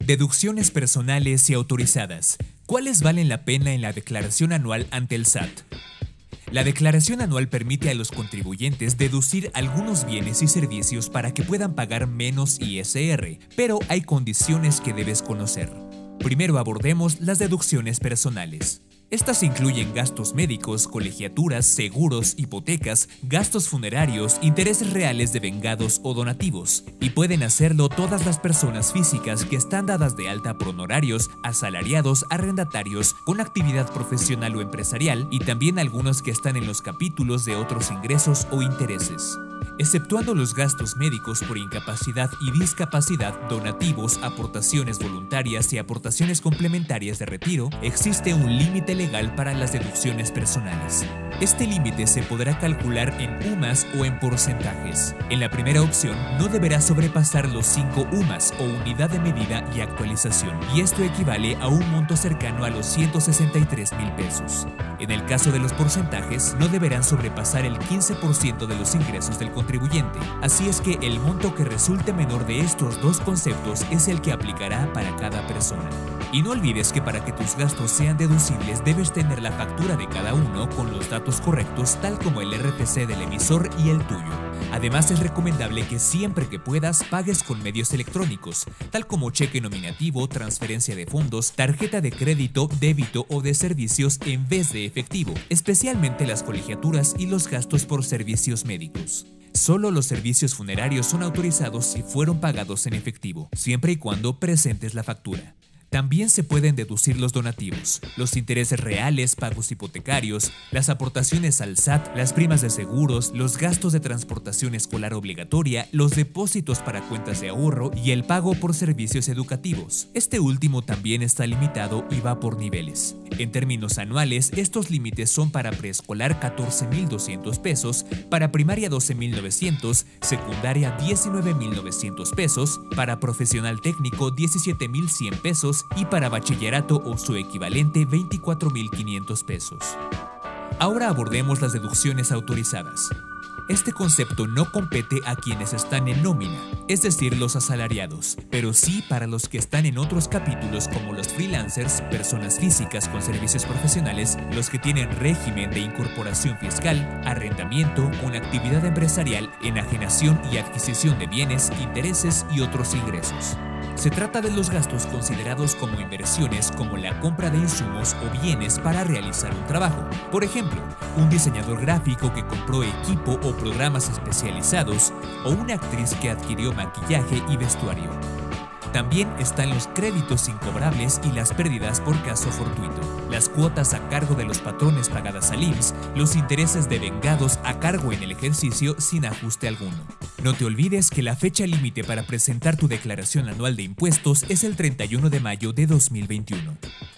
Deducciones personales y autorizadas. ¿Cuáles valen la pena en la declaración anual ante el SAT? La declaración anual permite a los contribuyentes deducir algunos bienes y servicios para que puedan pagar menos ISR, pero hay condiciones que debes conocer. Primero abordemos las deducciones personales. Estas incluyen gastos médicos, colegiaturas, seguros, hipotecas, gastos funerarios, intereses reales de vengados o donativos, y pueden hacerlo todas las personas físicas que están dadas de alta por honorarios, asalariados, arrendatarios, con actividad profesional o empresarial, y también algunos que están en los capítulos de otros ingresos o intereses. Exceptuando los gastos médicos por incapacidad y discapacidad, donativos, aportaciones voluntarias y aportaciones complementarias de retiro, existe un límite legal para las deducciones personales. Este límite se podrá calcular en UMAS o en porcentajes. En la primera opción, no deberá sobrepasar los 5 UMAS o unidad de medida y actualización, y esto equivale a un monto cercano a los 163,000 pesos. En el caso de los porcentajes, no deberán sobrepasar el 15% de los ingresos del contribuyente, así es que el monto que resulte menor de estos dos conceptos es el que aplicará para cada persona. Y no olvides que para que tus gastos sean deducibles debes tener la factura de cada uno con los datos correctos, tal como el RFC del emisor y el tuyo. Además, es recomendable que siempre que puedas pagues con medios electrónicos, tal como cheque nominativo, transferencia de fondos, tarjeta de crédito, débito o de servicios en vez de efectivo, especialmente las colegiaturas y los gastos por servicios médicos. Solo los servicios funerarios son autorizados si fueron pagados en efectivo, siempre y cuando presentes la factura. También se pueden deducir los donativos, los intereses reales, pagos hipotecarios, las aportaciones al SAT, las primas de seguros, los gastos de transportación escolar obligatoria, los depósitos para cuentas de ahorro y el pago por servicios educativos. Este último también está limitado y va por niveles. En términos anuales, estos límites son para preescolar 14,200 pesos, para primaria 12,900, secundaria 19,900 pesos, para profesional técnico 17,100 pesos, y para bachillerato o su equivalente 24,500 pesos. Ahora abordemos las deducciones autorizadas. Este concepto no compete a quienes están en nómina, es decir, los asalariados, pero sí para los que están en otros capítulos como los freelancers, personas físicas con servicios profesionales, los que tienen régimen de incorporación fiscal, arrendamiento, una actividad empresarial, enajenación y adquisición de bienes, intereses y otros ingresos. Se trata de los gastos considerados como inversiones, como la compra de insumos o bienes para realizar un trabajo. Por ejemplo, un diseñador gráfico que compró equipo o programas especializados, o una actriz que adquirió maquillaje y vestuario. También están los créditos incobrables y las pérdidas por caso fortuito, las cuotas a cargo de los patrones pagadas al IMSS, los intereses de vengados a cargo en el ejercicio sin ajuste alguno. No te olvides que la fecha límite para presentar tu declaración anual de impuestos es el 31 de mayo de 2021.